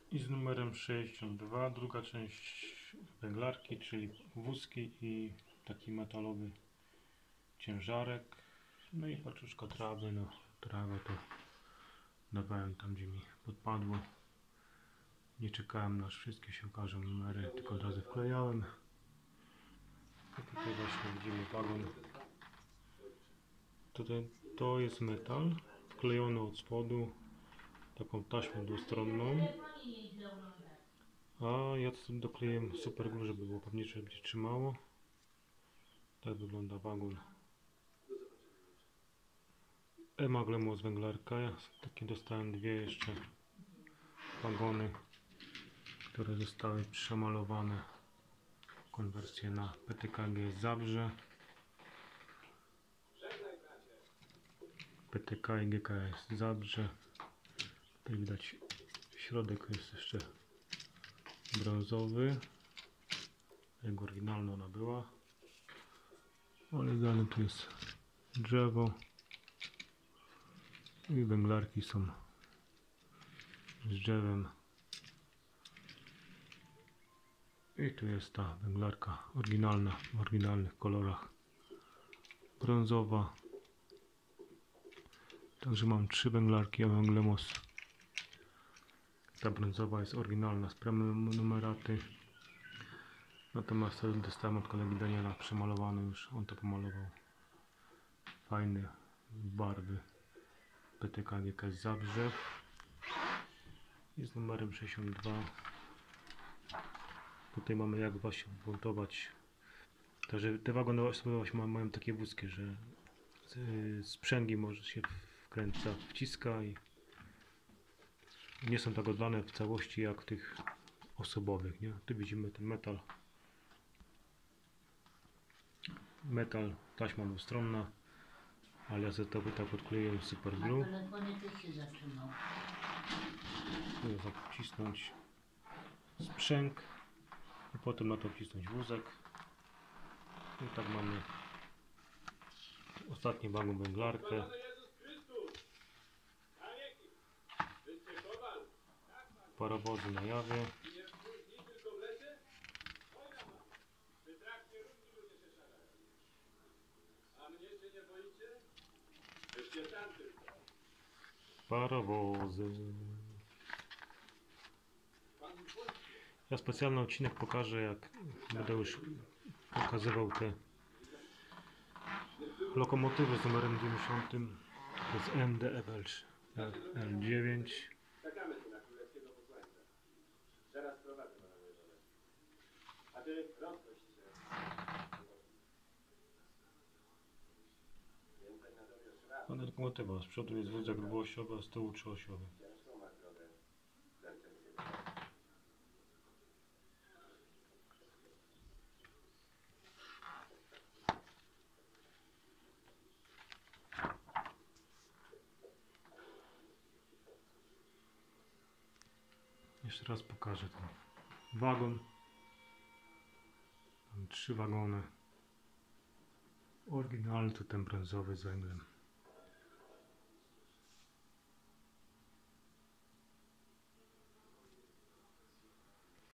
I z numerem 62, druga część węglarki, czyli wózki i taki metalowy ciężarek. No i paczuszka trawy, no trawę to dawałem tam, gdzie mi podpadło. Nie czekałem, aż wszystkie się okażą numery, tylko od razu wklejałem. I tutaj właśnie widzimy wagon. Tutaj to jest metal wklejony od spodu taką taśmą dwustronną, a ja to dokleiłem super glue, żeby było pewniejsze, żeby się trzymało. Tak wygląda wagon Emaglemos węglarka. Ja takie dostałem dwie jeszcze wagony, które zostały przemalowane. Konwersję na PTKG Zabrze, PTK i GKS Zabrze. Tutaj widać środek jest jeszcze brązowy, jak oryginalna ona była, ale dalej tu jest drzewo i węglarki są z drzewem. I tu jest ta węglarka oryginalna, w oryginalnych kolorach, brązowa. Także mam trzy węglarki Emaglemos. Ta brązowa jest oryginalna z prenummeraty. Natomiast to dostałem od kolegi Daniela przemalowany już, on to pomalował. Fajny, barwy PTK GKS Zabrze. I z numerem 62. Tutaj mamy jak właśnie wmontować. Także te wagony sobie właśnie mają takie wózki, że sprzęgi może się wkręca, wciska i nie są tak odlane w całości jak tych osobowych, nie? Tu widzimy ten metal, taśma dwustronna, ale ja sobie to tak odkleiłem super glue. Na telefonie też się zatrzymał. Tu wcisnąć sprzęg i potem na to wcisnąć wózek. I tak mamy ostatni wagon węglarkę. Parowozy na jawie. Parowozy. Ja specjalny odcinek pokażę, jak będę już pokazywał te lokomotywy z numerem 90. To jest MDF L9. Czekamy tu na królewskiego posłańca. Zaraz prowadzę na dole. A ty rozproś się. Więcej na dole szraf. Pana lokomotywa, z przodu jest wózek dwuosiowy, a z tyłu trzyosiowy. Ciężką masz drogę. Zerczę się. Jeszcze raz pokażę ten wagon. Mam trzy wagony. Oryginalny to ten brązowy z węglem.